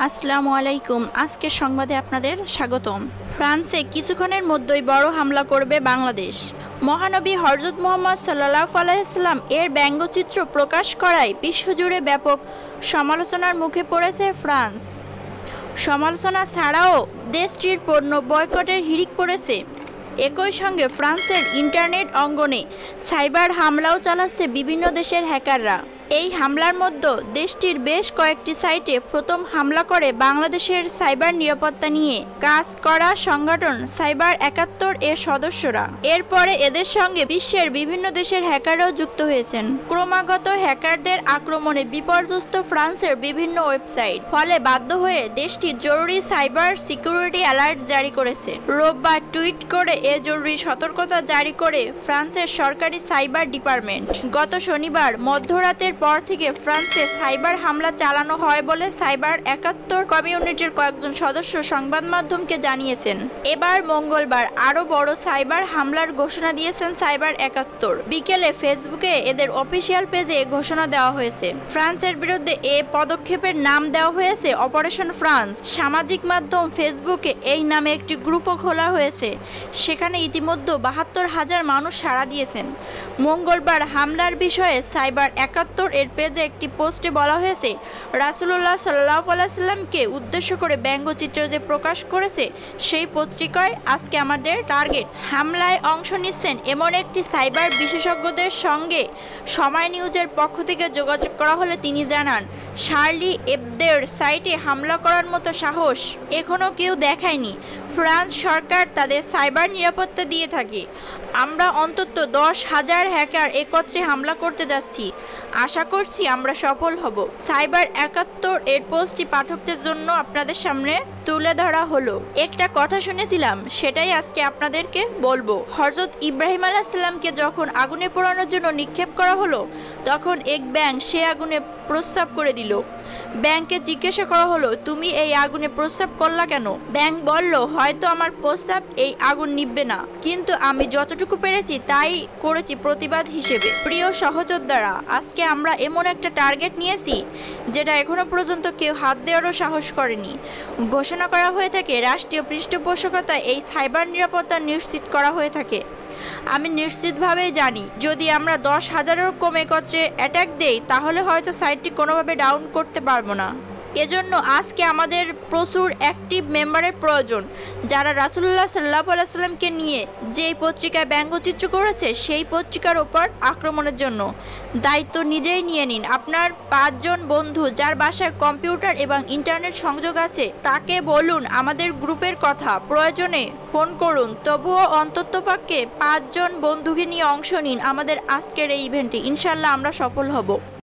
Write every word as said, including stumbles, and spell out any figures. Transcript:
আসসালামু আলাইকুম। আজকের সংবাদে আপনাদের স্বাগতম। ফ্রান্সে কিছুক্ষণের মধ্যেই বড় হামলা করবে বাংলাদেশ। মহানবী হযরত মুহাম্মদ সাল্লাল্লাহু আলাইহি ওয়াসাল্লাম এর ব্যঙ্গচিত্র প্রকাশ করায় বিশ্বজুড়ে ব্যাপক সমালোচনার মুখে পড়েছে ফ্রান্স। সমালোচনা ছাড়াও দেশটির পণ্য বয়কটের হিড়িক পড়েছে। একই সঙ্গে ফ্রান্সের ইন্টারনেট অঙ্গনে সাইবার হামলাও চালাচ্ছে বিভিন্ন দেশের হ্যাকাররা। এই হামলার মধ্যে দেশটির বেশ কয়েকটি সাইটে প্রথম হামলা করে বাংলাদেশের সাইবার নিরাপত্তা নিয়ে কাজ করা সংগঠন সাইবার একাত্তর এর সদস্যরা। এরপরে এদের সঙ্গে বিশ্বের বিভিন্ন দেশের হ্যাকাররাও যুক্ত হয়েছেন। ক্রমাগত হ্যাকারদের আক্রমণে বিপর্যস্ত ফ্রান্সের বিভিন্ন ওয়েবসাইট, ফলে বাধ্য হয়ে দেশটি জরুরি সাইবার সিকিউরিটি অ্যালার্ট জারি করেছে। রোববার টুইট করে এ জরুরি সতর্কতা জারি করে ফ্রান্সের সরকারি সাইবার ডিপার্টমেন্ট। গত শনিবার মধ্যরাতের পর থেকে ফ্রান্সে সাইবার হামলা চালানো হয় বলে সাইবার একাত্তর কমিউনিটির কয়েকজন সদস্য সংবাদ মাধ্যমকে জানিয়েছেন। এবার মঙ্গলবার আরও বড় সাইবার হামলার ঘোষণা দিয়েছেন সাইবার একাত্তর। বিকেলে ফেসবুকে এদের অফিসিয়াল পেজে ঘোষণা দেওয়া হয়েছে। ফ্রান্সের বিরুদ্ধে এ পদক্ষেপের নাম দেওয়া হয়েছে অপারেশন ফ্রান্স। সামাজিক মাধ্যম ফেসবুকে এই নামে একটি গ্রুপও খোলা হয়েছে। সেখানে ইতিমধ্যে বাহাত্তর হাজার মানুষ সাড়া দিয়েছেন। মঙ্গলবার হামলার বিষয়ে সাইবার একাত্তর এর পেজে একটি পোস্টে বলা হয়েছে, রাসূলুল্লাহ সাল্লাল্লাহু আলাইহি ওয়াসাল্লামকে উদ্দেশ্য করে ব্যঙ্গচিত্র যে প্রকাশ করেছে সেই পত্রিকায় আজকে আমাদের টার্গেট। হামলায় অংশ নিচ্ছেন এমন একটি সাইবার বিশেষজ্ঞদের সঙ্গে সময় নিউজের পক্ষ থেকে যোগাযোগ করা হলে তিনি জানান, শার্লি এবদের সাইটে হামলা করার মতো সাহস এখনও কেউ দেখায়নি। ফ্রান্স সরকার তাদের সাইবার নিরাপত্তা দিয়ে থাকে। আমরা অন্তত দশ হাজার হ্যাকার একত্রে হামলা করতে যাচ্ছি। আশা করছি আমরা সফল হব। সাইবার একাত্তর এর পোস্টটি পাঠকদের জন্য আপনাদের সামনে তুলে ধরা হলো। একটা কথা শুনেছিলাম, সেটাই আজকে আপনাদেরকে বলবো। হযরত ইব্রাহিম আলাইহিস সালামকে যখন আগুনে পোড়ানোর জন্য নিক্ষেপ করা হলো, তখন এক ব্যাঙ সে আগুনে প্রস্রাব করে দিল। ব্যাঙকে জিজ্ঞাসা করা হলো, তুমি এই আগুনে প্রস্রাব করলা কেন? ব্যাঙ বলল, হয়তো আমার প্রস্রাব এই আগুন নিভবে না, কিন্তু আমি যতটুকু পেরেছি তাই করেছি প্রতিবাদ হিসেবে। প্রিয় সহযোদ্ধারা, আজকে আমরা এমন একটা টার্গেট নিয়েছি যেটা এখনো পর্যন্ত কেউ হাত দেওয়ারও সাহস করেনি। ঘোষণা করা হয়ে থাকে রাষ্ট্রীয় পৃষ্ঠপোষকতায় এই সাইবার নিরাপত্তা নিশ্চিত করা হয়ে থাকে। আমি নিশ্চিতভাবেই জানি, যদি আমরা দশ হাজারের কম একত্রে অ্যাটাক দেই তাহলে হয়তো সাইটটি কোনোভাবে ডাউন করতে পারবো না। এজন্য আজকে আমাদের প্রচুর অ্যাক্টিভ মেম্বারের প্রয়োজন, যারা রাসূলুল্লাহ সাল্লাল্লাহু আলাইহি ওয়াসাল্লামকে নিয়ে যেই পত্রিকায় ব্যঙ্গচিত্র করেছে সেই পত্রিকার ওপর আক্রমণের জন্য দায়িত্ব নিজেই নিয়ে নিন। আপনার পাঁচজন বন্ধু যার বাসায় কম্পিউটার এবং ইন্টারনেট সংযোগ আছে তাকে বলুন আমাদের গ্রুপের কথা। প্রয়োজনে ফোন করুন, তবুও অন্ততপক্ষে পাঁচজন বন্ধুকে নিয়ে অংশ নিন আমাদের আজকের এই ইভেন্টে। ইনশাল্লাহ আমরা সফল হব।